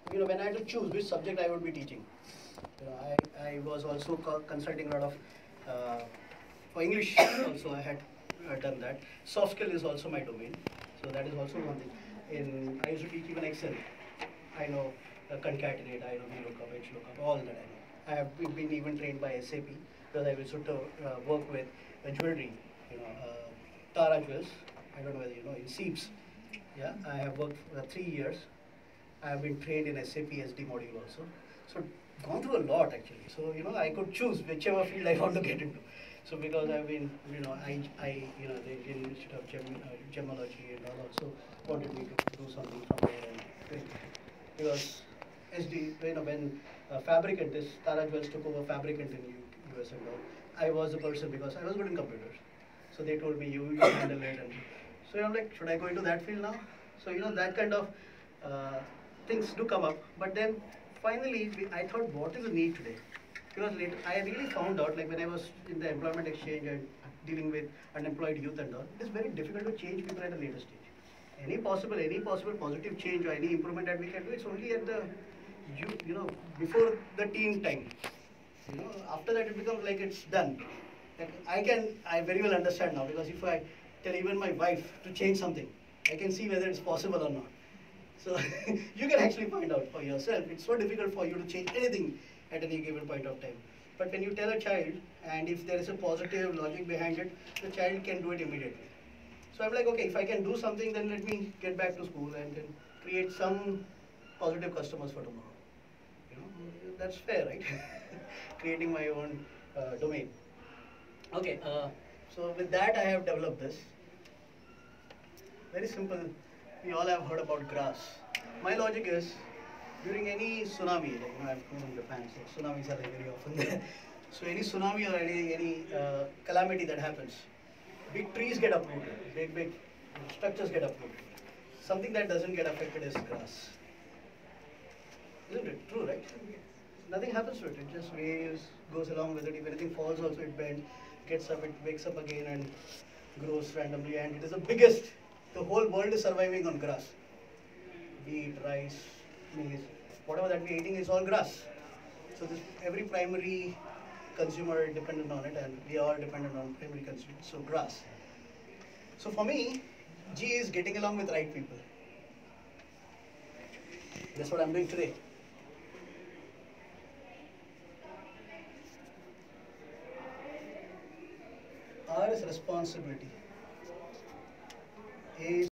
when I had to choose which subject I would be teaching, I was also consulting a lot of, for English also I had done that. Soft skill is also my domain, so that is also one thing. I used to teach even Excel. I know concatenate, I know VLOOKUP, HLOOKUP, all that I know. I have been even trained by SAP because I used to work with jewelry, Tara Jewels. I don't know whether you know, in Seeps. Yeah, I have worked for 3 years. I have been trained in SAP SD module also. So gone through a lot actually. So I could choose whichever field I want to get into. So because I've been the Indian Institute of Gemology and all also wanted me to do something from there and because SD when fabricant this Tara Jewels took over fabricant in US and all. I was the person because I was good in computers. So they told me you handle it and so I'm like, should I go into that field now? So that kind of uh, things do come up. But then finally I thought, what is the need today? Because later I really found out, like when I was in the employment exchange and dealing with unemployed youth and all, it is very difficult to change people at a later stage. Any possible positive change or any improvement that we can do, it's only at the before the teen time. After that it becomes like it's done. Like I very well understand now because if I tell even my wife to change something, I can see whether it's possible or not. So you can actually find out for yourself. It's so difficult for you to change anything at any given point of time. But when you tell a child, and if there is a positive logic behind it, the child can do it immediately. So I'm like, okay, if I can do something, then let me get back to school and then create some positive customers for tomorrow. That's fair, right? Creating my own domain. Okay, so with that I have developed this. Very simple. We all have heard about grass. My logic is, during any tsunami, like I've been in Japan, so tsunamis are like very often there. So any tsunami or any calamity that happens, big trees get uprooted, big structures get uprooted. Something that doesn't get affected is grass. Isn't it? True, right? Nothing happens to it. It just waves, goes along with it. If anything falls also it bends, gets up, it wakes up again and grows randomly. And it is the biggest. The whole world is surviving on grass. Wheat, rice, maize, whatever that we're eating is all grass. So every primary consumer is dependent on it and we are all dependent on primary consumers. So grass. So for me, G is getting along with right people. That's what I'm doing today. R is responsibility. A